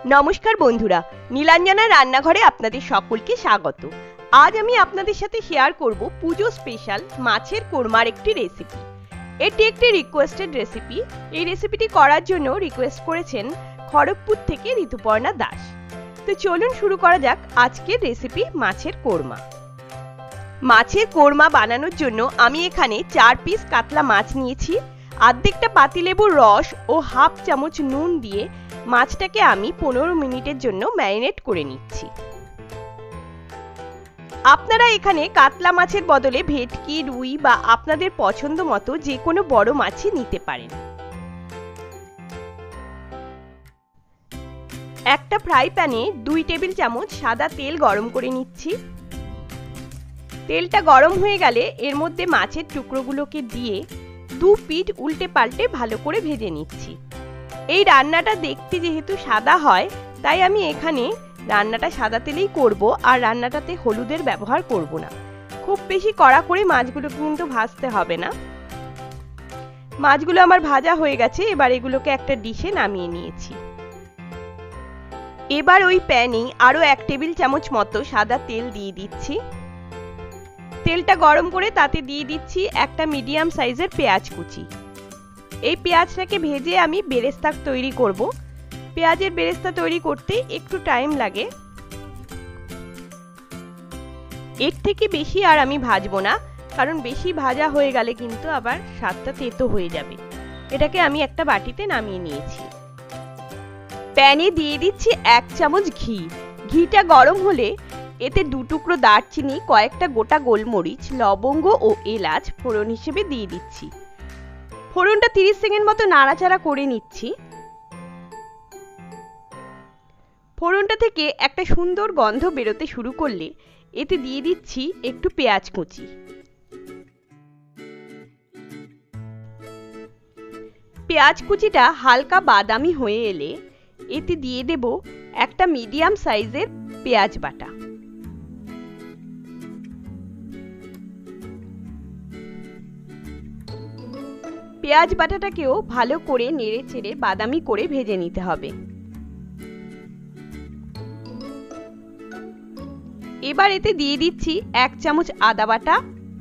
নমস্কার বন্ধুরা, নীলাঞ্জনা রান্নাঘরে আপনাদের সকলকে স্বাগত। আজ আমি আপনাদের সাথে শেয়ার করব পুজো স্পেশাল মাছের কোরমার একটি রেসিপি। এটি একটি রিকোয়েস্টেড রেসিপি। এই রেসিপিটি করার জন্য রিকোয়েস্ট করেছেন খড়গপুর থেকে ঋতুপর্ণা দাস। তো চলুন শুরু করা যাক আজকের রেসিপি মাছের কোরমা। মাছের কোরমা বানানোর জন্য আমি এখানে 4 পিস কাতলা মাছ নিয়েছি। অর্ধেকটা পাতিলেবুর রস ও হাফ চামচ নুন দিয়ে মাছটাকে আমি 15 মিনিটের জন্য ম্যারিনেট করে নিচ্ছি। আপনারা এখানে কাতলা মাছের বদলে ভেটকি, রুই বা আপনাদের পছন্দ মতো যে কোনো বড় মাছই নিতে পারেন। একটা ফ্রাই প্যানে 2 টেবিল চামচ সাদা তেল গরম করে নিচ্ছি। তেলটা গরম হয়ে গেলে এর মধ্যে মাছের টুকরোগুলোকে দিয়ে 2 পিঠ উল্টে পাল্টে ভালো করে ভেজে নিচ্ছি। এই রান্নাটা দেখতে যেহেতু সাদা হয়, তাই আমি এখানে রান্নাটা সাদা তেলেই করব আর রান্নাটাতে হলুদের ব্যবহার করব না। খুব বেশি কড়া করে মাছগুলো কিন্তু ভাজতে হবে না। মাছগুলো আমার ভাজা হয়ে গেছে, এবার এগুলোকে একটা ডিশে নামিয়ে নিয়েছি। এবার ওই প্যানে আরো 1 টেবিল চামচ মতো সাদা তেল দিয়ে দিচ্ছি। তেলটা গরম করে তাতে দিয়ে দিচ্ছি একটা মিডিয়াম সাইজের পেঁয়াজ কুচি। এই পেঁয়াজটাকে ভেজে আমি বেরেস্তা তৈরি করব। পেঁয়াজের বেরেস্তা তৈরি করতে একটু টাইম লাগে। এর থেকে বেশি আর আমি ভাজবো না, কারণ বেশি ভাজা হয়ে গেলে কিন্তু আবার স্বাদটা তেতো হয়ে যাবে। এটাকে আমি একটা বাটিতে নামিয়ে নিয়েছি। প্যানে দিয়ে দিচ্ছি 1 চামচ ঘি। ঘিটা গরম হলে এতে 2 টুকরো দারচিনি, কয়েকটা গোটা গোলমরিচ, লবঙ্গ ও এলাচ ফোড়ন হিসেবে দিয়ে দিচ্ছি। ফোড়নটা 30 সেকেন্ড মতো নাড়াচাড়া করে নিচ্ছি। ফোড়নটা থেকে একটা সুন্দর গন্ধ বেরোতে শুরু করলে এতে দিয়ে দিচ্ছি একটু পেঁয়াজ কুচি। পেঁয়াজ কুচিটা হালকা বাদামি হয়ে এলে এতে দিয়ে দেব একটা মিডিয়াম সাইজের পেঁয়াজ বাটা। পেঁয়াজ বাটাটাকেও ভালো করে নেড়ে চেড়ে বাদামি করে ভেজে নিতে হবে। এবার এতে দিয়ে দিচ্ছি 1 চামচ আদা বাটা,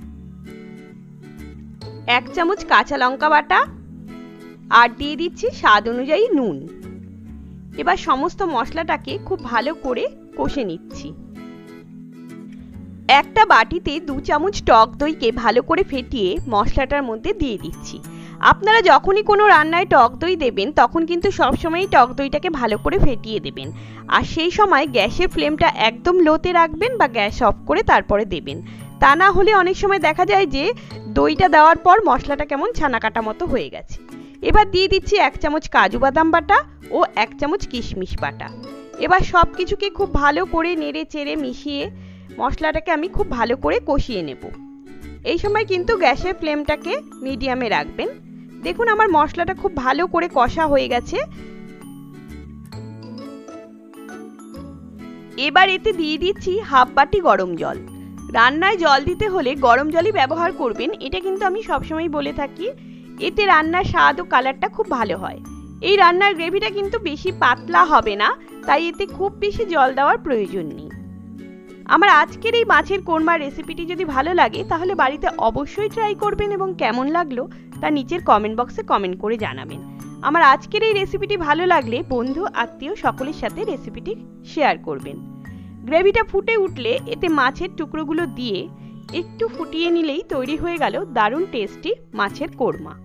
1 চামচ কাঁচা লঙ্কা বাটা আর দিয়ে দিচ্ছি স্বাদ অনুযায়ী নুন। এবার সমস্ত মশলাটাকে খুব ভালো করে কষে নিচ্ছি। একটা বাটিতে 2 চামচ টক দইকে ভালো করে ফেটিয়ে মশলাটার মধ্যে দিয়ে দিচ্ছি। আপনারা যখনই কোনো রান্নায় টক দই দেবেন তখন কিন্তু সবসময়ই টক দইটাকে ভালো করে ফেটিয়ে দেবেন। আর সেই সময় গ্যাসের ফ্লেমটা একদম লোতে রাখবেন বা গ্যাস অফ করে তারপরে দেবেন। তা না হলে অনেক সময় দেখা যায় যে দইটা দেওয়ার পর মশলাটা কেমন ছানা কাটা মতো হয়ে গেছে। এবার দিয়ে দিচ্ছি 1 চামচ কাজু বাদাম বাটা ও 1 চামচ কিশমিশ বাটা। এবার সব কিছুকে খুব ভালো করে নেড়ে চেড়ে মিশিয়ে মশলাটাকে আমি খুব ভালো করে কষিয়ে নেব। এই সময় কিন্তু গ্যাসের ফ্লেমটাকে মিডিয়ামে রাখবেন। দেখুন আমার মশলাটা খুব ভালো করে কষা হয়ে গেছে। এবার এতে দিয়ে দিচ্ছি হাফ বাটি গরম জল। রান্নায় জল দিতে হলে গরম জলই ব্যবহার করবেন, এটা কিন্তু আমি সবসময় বলে থাকি। এতে রান্নার স্বাদ ও কালারটা খুব ভালো হয়। এই রান্নার গ্রেভিটা কিন্তু বেশি পাতলা হবে না, তাই এতে খুব বেশি জল দেওয়ার প্রয়োজন নেই। আমার আজকের এই মাছের কোরমার রেসিপিটি যদি ভালো লাগে তাহলে বাড়িতে অবশ্যই ট্রাই করবেন এবং কেমন লাগলো তা নিচের কমেন্ট বক্সে কমেন্ট করে জানাবেন। আমার আজকের এই রেসিপিটি ভালো লাগলে বন্ধু আত্মীয় সকলের সাথে রেসিপিটি শেয়ার করবেন। গ্রেভিটা ফুটে উঠলে এতে মাছের টুকরোগুলো দিয়ে একটু ফুটিয়ে নিলেই তৈরি হয়ে গেল দারুণ টেস্টি মাছের কোরমা।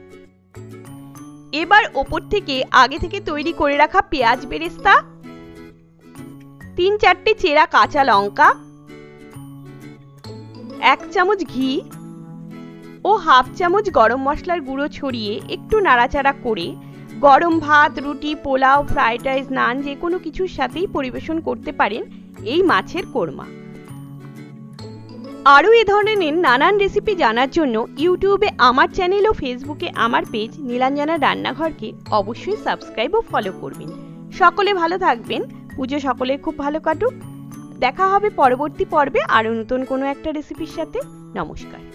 এবার ওপর থেকে আগে থেকে তৈরি করে রাখা পেঁয়াজ বেরেস্তা, 3-4টে চেরা কাঁচা লঙ্কা, 1 চামচ ঘি ও হাফ চামচ গরম মশলার গুঁড়ো ছড়িয়ে একটু নাড়াচাড়া করে গরম ভাত, রুটি, পোলাও, ফ্রাইড রাইস, নান যে কোনো কিছুর সাথেই পরিবেশন করতে পারেন এই মাছের কোরমা। আরও এ ধরনের নানান রেসিপি জানার জন্য ইউটিউবে আমার চ্যানেল ও ফেসবুকে আমার পেজ নীলাঞ্জনা রান্নাঘরকে অবশ্যই সাবস্ক্রাইব ও ফলো করবেন। সকলে ভালো থাকবেন। পুজো সকলের খুব ভালো কাটুক। দেখা হবে পরবর্তী পর্বে আরও নতুন কোনো একটা রেসিপির সাথে। নমস্কার।